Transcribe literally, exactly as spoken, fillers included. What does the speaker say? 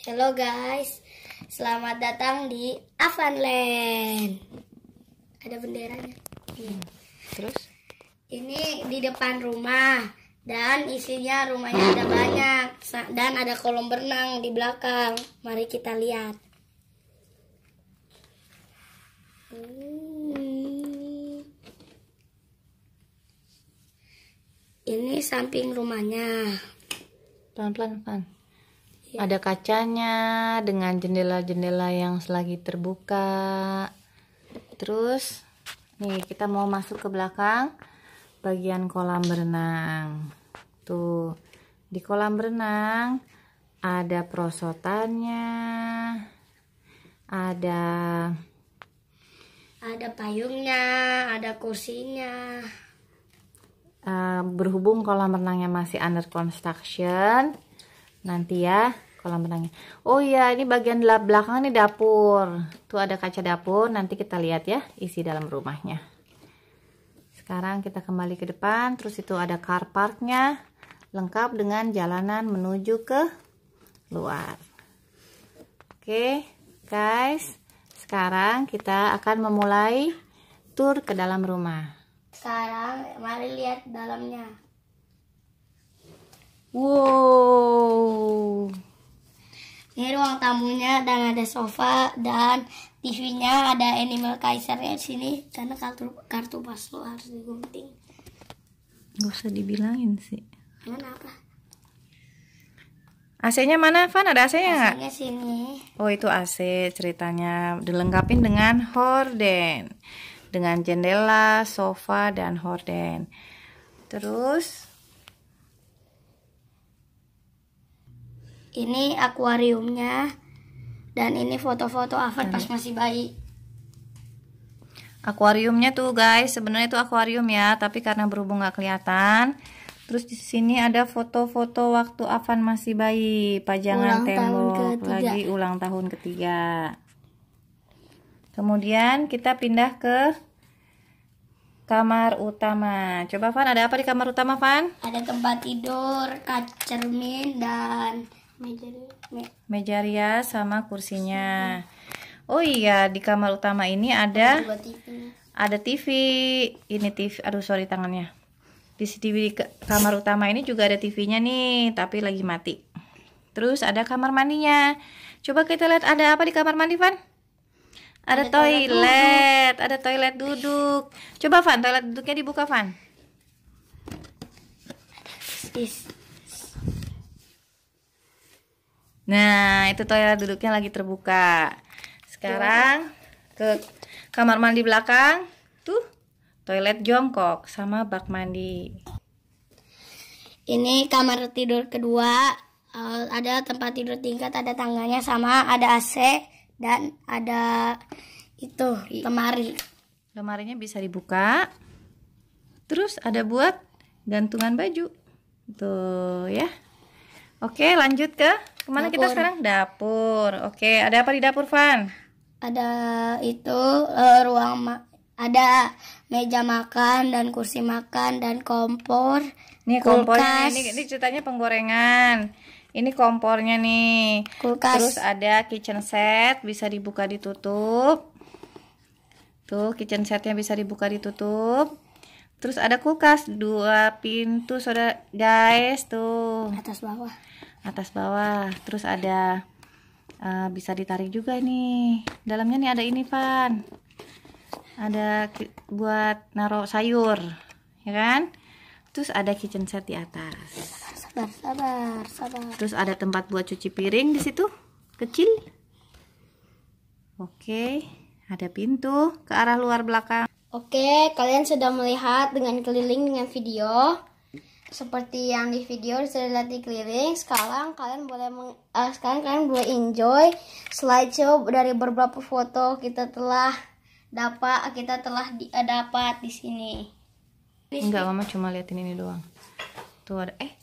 Halo guys, selamat datang di Avanland. Ada benderanya. Hmm. Terus? Ini di depan rumah dan isinya rumahnya ada banyak dan ada kolam berenang di belakang. Mari kita lihat. Hmm. Ini samping rumahnya. Pelan-pelan, Van. Ya. Ada kacanya dengan jendela-jendela yang selagi terbuka. Terus, nih kita mau masuk ke belakang bagian kolam berenang. Tuh, di kolam berenang ada perosotannya, ada ada payungnya, ada kursinya. Uh, berhubung kolam renangnya masih under construction, nanti ya kolam renangnya. Oh iya, ini bagian belakang ini dapur. Tuh ada kaca dapur. Nanti kita lihat ya isi dalam rumahnya. Sekarang kita kembali ke depan. Terus itu ada car parknya, lengkap dengan jalanan menuju ke luar. Oke guys, sekarang kita akan memulai tur ke dalam rumah. Sekarang mari lihat dalamnya. Wow. Ini ruang tamunya dan ada sofa dan T V-nya, ada Animal Kaisernya di sini karena kartu kartu pas lo harus digunting. Gak usah dibilangin sih. Mana apa? A C-nya mana, Van? Ada A C-nya nggak? A C-nya sini. Oh, itu A C ceritanya. Dilengkapin dengan horden. Dengan jendela, sofa, dan horden. Terus ini akuariumnya dan ini foto-foto Avan pas masih bayi. Akuariumnya tuh guys, sebenarnya itu akuarium ya, tapi karena berhubung nggak kelihatan. Terus di sini ada foto-foto waktu Avan masih bayi, pajangan tembok lagi ulang tahun ketiga. Kemudian kita pindah ke kamar utama. Coba Van, ada apa di kamar utama, Van? Ada tempat tidur, kaca cermin, dan meja, me meja rias sama kursinya. Oh iya, di kamar utama ini ada T V. Ada T V. Ini T V. Aduh, sorry tangannya. Di T V di kamar utama ini juga ada T V-nya nih, tapi lagi mati. Terus ada kamar mandinya. Coba kita lihat ada apa di kamar mandi, Van? Ada, ada toilet, toilet ada toilet duduk. Coba Van, toilet duduknya dibuka, Van. Nah, itu toilet duduknya lagi terbuka. Sekarang ke kamar mandi belakang. Tuh, toilet jongkok sama bak mandi. Ini kamar tidur kedua. Ada tempat tidur tingkat, ada tangganya sama ada A C. Dan ada itu lemari. Lemarinya bisa dibuka. Terus ada buat gantungan baju. Tuh ya. Oke, lanjut ke kemana dapur. Kita sekarang? Dapur. Oke, ada apa di dapur, Van? Ada itu uh, ruang ma ada meja makan dan kursi makan dan kompor. Nih kompornya, ini, ini ceritanya penggorengan. Ini kompornya nih. Kulkas. Terus ada kitchen set, bisa dibuka ditutup. Tuh, kitchen setnya bisa dibuka ditutup. Terus ada kulkas, dua pintu, saudara guys, tuh. Atas bawah. Atas bawah. Terus ada uh, bisa ditarik juga nih. Dalamnya nih ada ini, Van. Ada buat naruh sayur, ya kan? Terus ada kitchen set di atas. Sabar, sabar, sabar. Terus ada tempat buat cuci piring di situ, kecil. Oke, ada pintu ke arah luar belakang. Oke, kalian sudah melihat dengan keliling dengan video. Seperti yang di video sudah lihat di keliling. Sekarang kalian boleh meng, uh, sekarang kalian boleh enjoy slideshow dari beberapa foto kita telah dapat kita telah di, uh, dapat di sini. Enggak, Mama cuma liatin ini doang. Tuh ada eh